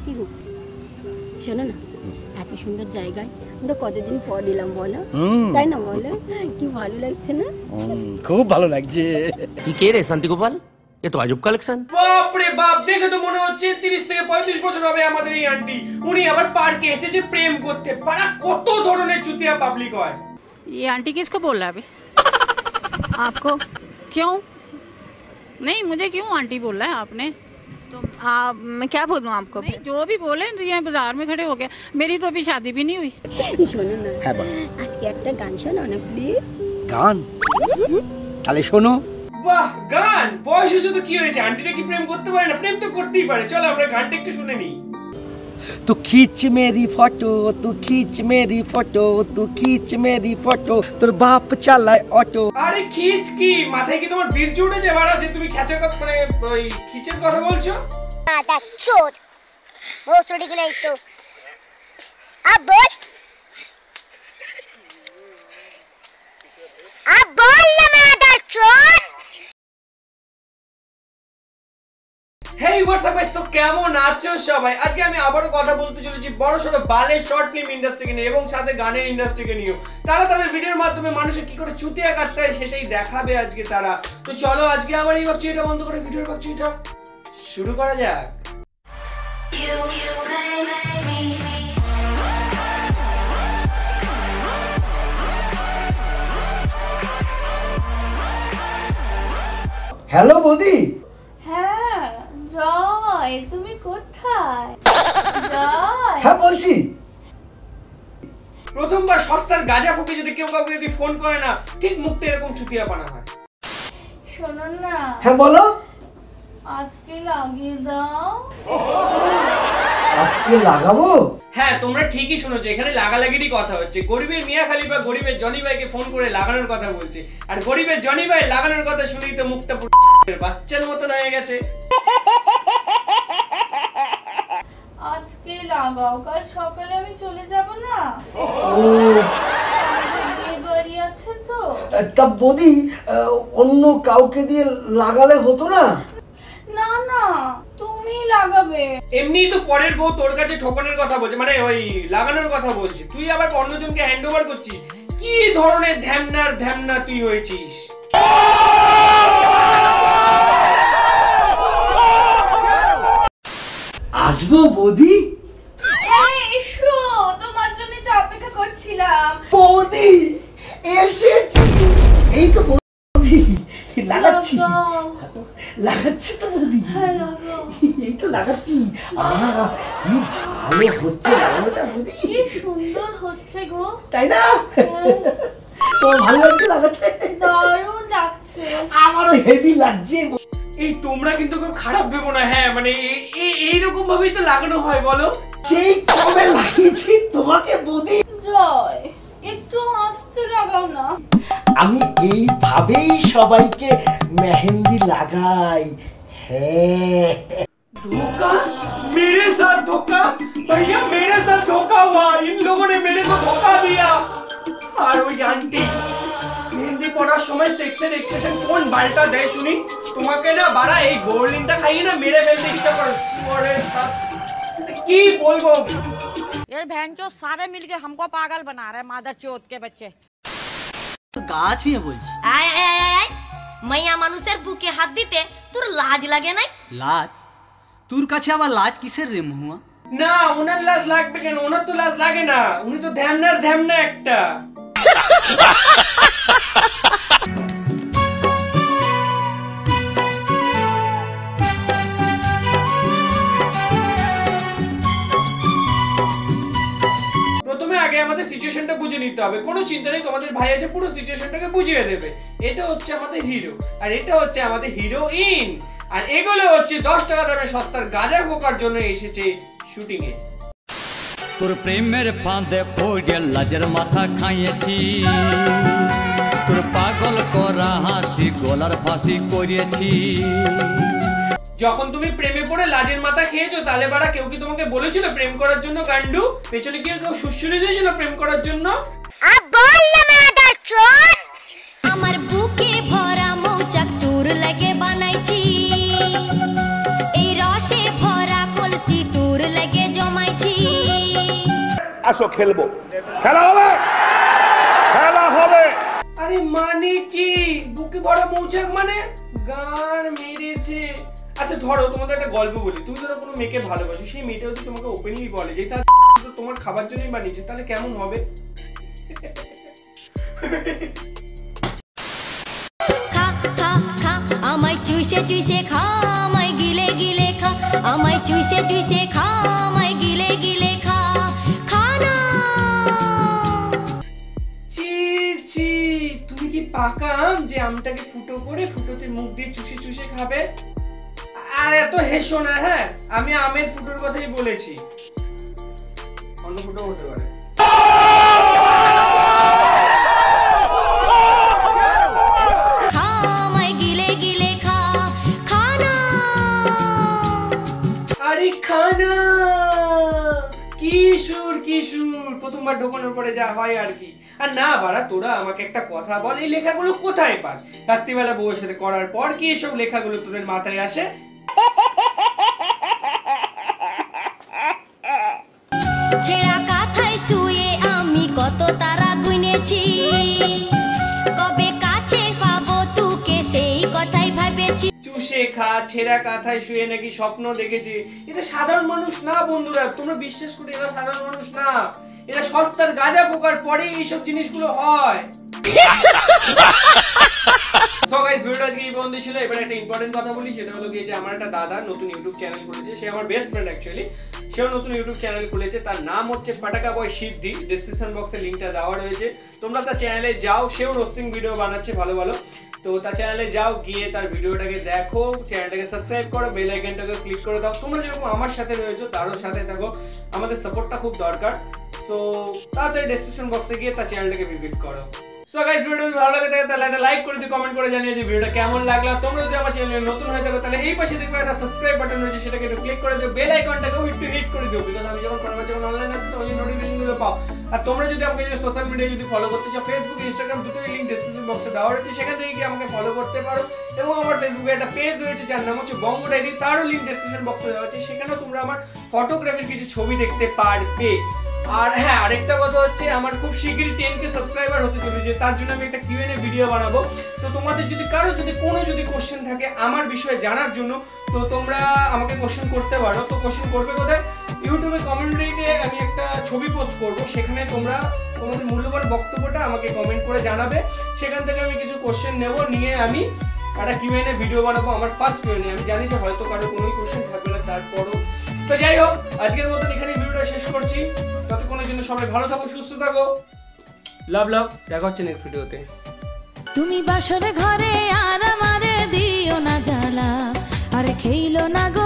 কি গো শোনো না, এত সুন্দর জায়গায় আমরা কতদিন পর এলাম বলো, তাই না বলো? কি ভালো লাগছে না? খুব ভালো লাগছে। কি কে রে শান্তি গোপাল? এ তো আজব কালেকশন। বাপ রে বাপ, দেখে তো মনে হচ্ছে 30 থেকে 35 বছর হবে আমাদের এই আন্টি। উনি আবার পার্কে এসেছে প্রেম করতে। পাড়া কত ধরনের চুতিয়া পাবলিক হয়। ये आंटी किसको बोल रहा है अभी? आपको? क्यों? नहीं, मुझे क्यों आंटी बोल रहा है आपने? तो मैं क्या बोलूं आपको? नहीं, जो भी बोले यहाँ बाजार में खड़े हो गए। मेरी तो अभी शादी भी नहीं हुई। শোনো না, হ্যাঁ বল। আজকে একটা গান শোনাও না প্লিজ। গান? তাহলে শোনো। বাহ, গান? বয়স হয়েছে তো কি হয়েছে, আন্টিটা কি প্রেম করতে পারে না? প্রেম তো করতেই পারে। চলো আমরা গানটা একটু শুনে নিই। तू खींच मेरी फोटो, तू खींच मेरी फोटो, तू खींच मेरी फोटो, তোর বাপ চালায় অটো। আরে খিচ কি, মাথায় কি তোমার বীর্য উঠেছে বাড়া যে তুমি খ্যাচের কথা মানে ওই খিচের কথা বলছো? আটা চোদ ভোসড়ি গুলো তো আব বল না মাদার চোদ। হেই হোয়াটসঅ্যাপ গাইস, তো কেমন আছো সবাই? আজকে আমি আবারও কথা বলতে চলেছি বড়সড় বালের শর্ট ফিল্ম ইন্ডাস্ট্রিকে নিয়ে এবং সাথে গানের ইন্ডাস্ট্রিকে নিয়েও। তারা তাদের ভিডিওর মাধ্যমে মানুষের কি করে চুতিয়া কাটতে হয় সেটাই দেখাবে আজকে তারা। তো চলো আজকে আমার এই বাকচুইটা বন্ধ করে ভিডিওর বাকচুইটা শুরু করা যাক। হ্যালো বৌদি। হ্যাঁ জয়, তুমি কোথায়? জয়, হ্যাঁ বলছি। প্রথমবার সস্তার গাঁজা ফুকে যদি কেউ কাউকে যদি ফোন করে না, ঠিক মুখটা এরকম চুতিয়া পানা হয়। শোনো না, হ্যাঁ বলো। আজকে লাগিয়ে দাও। আজকে লাগাবো? হ্যাঁ তোমরা ঠিকই শুনেছো, এখানে লাগালাগিরই কথা হচ্ছে। গরিবের মিয়া খালিফা গরিবের জনি ভাইকে ফোন করে লাগানোর কথা বলছে, আর গরিবের জনি ভাই লাগানোর কথা শুনেই তো মুখটা পুরো বাচ্চার মতন হয়ে গেছে। আজকে লাগাও, কাল সকালে আমি চলে যাব না। বিয়ে বাড়ি আছে তো। তা বৌদি অন্য কাউকে দিয়ে লাগালে হতো না? না না, তুমি লাগাবে। এমনিই তো পরের বউ তোর কাছে ঠকানোর কথা বলছে, মানে ওই লাগানোর কথা বলছে, তুই আবার অন্যজনকে হ্যান্ড ওভার করছিস। কি ধরনের ধ্যামনা তুই হয়েছিস? আসবো বৌদি? হ্যাঁ এসো, তোমার জন্য তো অপেক্ষা করছিলাম। বৌদি এসেছি, এই তো বৌদি লাগাচ্ছি লাগাচ্ছি তো বৌদি। হ্যাঁ লাগাও। এই তো লাগাচ্ছি। কি ভালো হচ্ছে লাগানোটা বৌদি, কি সুন্দর হচ্ছে গো, তাই না? তোমার ভালো লাগছে লাগাতে? দারুণ লাগছে। আমারও হেভি লাগছে। এই তোমরা কিন্তু খুব খারাপ ভেবো না। হ্যাঁ মানে এইরকম ভাবেই তো লাগানো হয় বলো। সেই কবে লাগিয়েছি তোমাকে বৌদি। জয় একটু আস্তে লাগাও না। আমি এইভাবেই সবাইকে মেহেন্দি লাগাই। হ্যাঁ धोखा? मेरे साथ धोखा? भैया मेरे साथ धोखा हुआ, इन लोगों ने मेरे को धोखा दिया। আর ওই আন্টি মেহেন্দি পড়ার সময় সেক্সের এক্সপ্রেশন কোন বালটা দেয় শুনি? তোমাকে না বাড়া এই গোল্ডিনটা খাইয়ে না মেরে ফেলতে ইচ্ছা করে। কি বলবো? ये भैंचो सारे मिलके हमको पागल बना रहे हैं, मादर चोद के बच्चे। গা ছুঁয়ে বলছি। আয় আয় আয় আয়, মাইয়া মানুষের বুকে হাত দিতে তোর লাজ লাগে নাই? লাজ? তোর কাছে আবার লাজ কিসের রে মহুয়া? না ওনার লাজ লাগবে কেন? ওনার তো লাজ লাগে না, উনি তো ধ্যামনা একটা। প্রথমে আগে আমাদের সিচুয়েশনটা বুঝে নিতে হবে। কোনো চিন্তা নেই, তোমাদের ভাই আছে, পুরো সিচুয়েশনটাকে বুঝিয়ে দেবে। এটা হচ্ছে আমাদের হিরো আর এটা হচ্ছে আমাদের হিরোইন, আর এগুলো হচ্ছে 10 টাকা দামের সস্তার গাঁজা ফোকার জন্য এসেছে শুটিং এ। তোর প্রেমের ফাঁদে পড়ে লাজের মাথা খাইয়েছি, তোর পাগল করা হাসি গলার ফাঁসি করিয়েছি। যখন তুমি প্রেমে পড়ে লাজের মাথা খেয়েছো, তাহলে বাড়া কেউ কি তোমাকে বলেছিল প্রেম করার জন্য? গান্ডু পেছনে কি কেউ সুশ্রুলি দিয়েছিল প্রেম করার জন্য? আব বল না মাদার চোদ। আমার বুকে ভরা মৌচাক তোর লাগে বানাইছি, এই রসে ভরা কলসি তোর দূর লেগে জমাইছি। আসো খেলবো, খেলা হবে, খেলা হবে। আরে মানে কি বুকে ভরা মৌচাক মানে গান মেরেছে। আচ্ছা ধরো তোমাদের একটা গল্প বলি, তুমি ধরো কোনো মেয়েকে ভালোবাসো, সেই মেয়েটা যদি তোমাকে ওপেনলি বলে যে তার তোমার খাবার জন্যই বানিয়েছে, তাহলে কেমন হবে? খা খা খা আমায় চুষে চুষে খা, আমায় গিলে গিলে খা, আমায় চুষে চুষে খা, আমায় গিলে গিলে খা, খা না। ছি ছি, তুমি কি পাকা আম যে আমটাকে ফুটো করে ফুটোতে মুখ দিয়ে চুষে চুষে খাবে? আর এত হেসো না, হ্যাঁ আমি আমের ফুটোর কথাই বলেছি, অন্য ফুটো হতে পারে। খা আমায় গিলে গিলে খা, খা না। আরে খানা কি সুর কি সুর, প্রথমবার ঢোকানোর পরে যা হয় আর কি। আর না বাড়া, তোরা আমাকে একটা কথা বল, এই লেখাগুলো কোথায় পাস? রাত্রিবেলা বউয়ের সাথে করার পর কি এসব লেখাগুলো তোদের মাথায় আসে? ছেঁড়া কাঁথায় শুয়ে আমি কত তারা গুনেছি, কবে কাছে পাবো তোকে সেই কথাই ভেবেছি। চুষে খা, ছেঁড়া কাঁথায় শুয়ে নাকি স্বপ্ন দেখেছি। এটা সাধারণ মানুষ না বন্ধুরা, তোমরা বিশ্বাস করে, এরা সাধারণ মানুষ না, এরা সস্তার গাঁজা ফোকার পরে এইসব জিনিসগুলো হয়। সো গাইস, ভিডিওটা আজকে এই পর্যন্ত ছিল। এবার একটা ইম্পর্টেন্ট কথা বলি, সেটা হলো যে আমার একটা দাদা নতুন ইউটিউব চ্যানেল খুলেছে, সে আমার বেস্ট ফ্রেন্ড অ্যাকচুয়ালি, সেও নতুন ইউটিউব চ্যানেল খুলেছে, তার নাম হচ্ছে ফাটাকা বয় সিদ্ধি। ডেসক্রিপশন বক্সে লিংকটা দেওয়া রয়েছে, তোমরা তার চ্যানেলে যাও, সেও রোস্টিং ভিডিও বানাচ্ছে ভালো ভালো, তো তার চ্যানেলে যাও, গিয়ে তার ভিডিওটাকে দেখো, চ্যানেলটাকে সাবস্ক্রাইব করো, বেল আইকনটাকে ক্লিক করে দাও। তোমরা যেরকম আমার সাথে রয়েছো তারও সাথে থাকো, আমাদের সাপোর্টটা খুব দরকার। তো তাড়াতাড়ি ডেসক্রিপশন বক্সে গিয়ে তার চ্যানেলটাকে ভিজিট করো। সো গাইস, ভিডিও যদি ভালো লাগে থাকে তাহলে একটা লাইক করে দিও, কমেন্ট করে জানিয়ে যে ভিডিওটা কেমন লাগলো। তোমরা যদি আমার চ্যানেলে নতুন হয়ে থাকো তাহলে এই পাশে দেখবে একটা সাবস্ক্রাইব বাটন রয়েছে, সেটাকে একটু ক্লিক করে দিও, বেল আইকনটাকেও একটু হিট করে দিও, বিকজ আমি যখন অনলাইন আসি তখন নোটিফিকেশনগুলো পাও। আর তোমরা যদি আমাকে সোশ্যাল মিডিয়ায় যদি ফলো করতে চাও, ফেসবুক ইনস্টাগ্রাম দুটোই লিংক ডেসক্রিপশন বক্সে দেওয়া রয়েছে, সেখান থেকে গিয়ে আমাকে ফলো করতে পারো। এবং আমার ফেসবুকে একটা পেজ রয়েছে যার নাম হচ্ছে বঙ্গ ডায়েরি, তারও লিংক ডেসক্রিপশন বক্সে দেওয়া আছে, সেখানেও তোমরা আমার ফটোগ্রাফির কিছু ছবি দেখতে পারবে। আর হ্যাঁ, আরেকটা কথা হচ্ছে, আমার খুব শীঘ্রই 10K সাবস্ক্রাইবার হতে চলেছে, তার জন্য আমি একটা Q&A ভিডিও বানাবো। তো তোমাদের যদি কারো যদি কোনো কোশ্চেন থাকে আমার বিষয়ে জানার জন্য, তো তোমরা আমাকে কোশ্চেন করতে পারো। তো কোশ্চেন করবে কোথায়? ইউটিউবে কমেন্টে আমি একটা ছবি পোস্ট করব, সেখানে তোমরা তোমাদের মূল্যবান বক্তব্যটা আমাকে কমেন্ট করে জানাবে, সেখান থেকে আমি কিছু কোশ্চেন নেব, নিয়ে আমি একটা Q&A ভিডিও বানাবো, আমার ফার্স্ট Q&A। আমি জানি যে হয়তো কারো কোনো কোশ্চেন থাকবে না, তারপরও তো যাই হোক, আজকের মতন এখানেই ভিডিওটা শেষ করছি। ততক্ষণের জন্য সবাই ভালো থাকো, সুস্থ থাকো, লাভ লাভ, দেখা হচ্ছে নেক্সট ভিডিওতে। তুমি বাসর ঘরে আর আমারে দিও না জ্বালা, আর খেইলো না গো